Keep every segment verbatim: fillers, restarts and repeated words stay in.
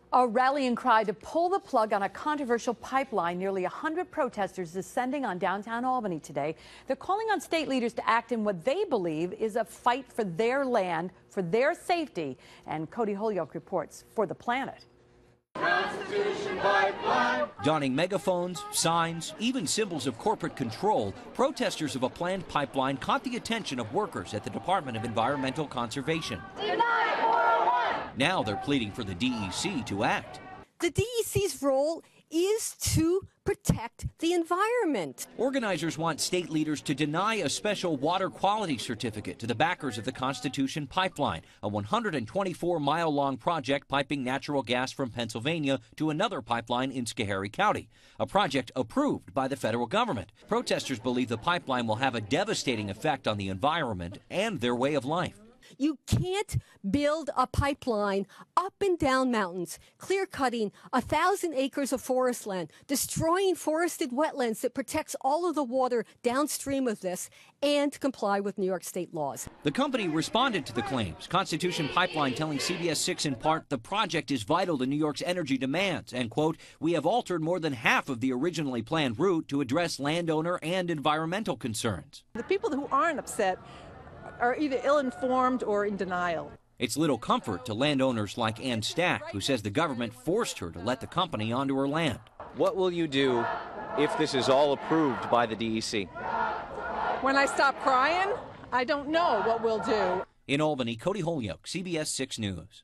A rallying cry to pull the plug on a controversial pipeline. Nearly one hundred protesters descending on downtown Albany today. They're calling on state leaders to act in what they believe is a fight for their land, for their safety. And Cody Holyoke reports for the planet. Constitution Pipeline. Donning megaphones, signs, even symbols of corporate control, protesters of a planned pipeline caught the attention of workers at the Department of Environmental Conservation. Deny four oh one. Now they're pleading for the D E C to act. The D E C's role is to protect the environment. Organizers want state leaders to deny a special water quality certificate to the backers of the Constitution Pipeline, a one hundred twenty-four mile long project piping natural gas from Pennsylvania to another pipeline in Schoharie County, a project approved by the federal government. Protesters believe the pipeline will have a devastating effect on the environment and their way of life. You can't build a pipeline up and down mountains, clear-cutting a thousand acres of forest land, destroying forested wetlands that protects all of the water downstream of this, and comply with New York state laws. The company responded to the claims. Constitution Pipeline telling C B S six in part the project is vital to New York's energy demands and, quote, we have altered more than half of the originally planned route to address landowner and environmental concerns. The people who aren't upset are either ill-informed or in denial. It's little comfort to landowners like Ann Stack, who says the government forced her to let the company onto her land. What will you do if this is all approved by the D E C? When I stop crying, I don't know what we'll do. In Albany, Cody Holyoke, C B S six News.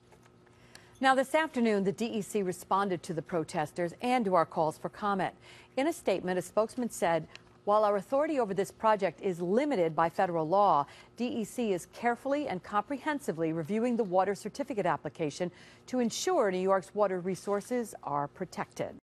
Now, this afternoon, the D E C responded to the protesters and to our calls for comment. In a statement, a spokesman said, while our authority over this project is limited by federal law, D E C is carefully and comprehensively reviewing the water certificate application to ensure New York's water resources are protected.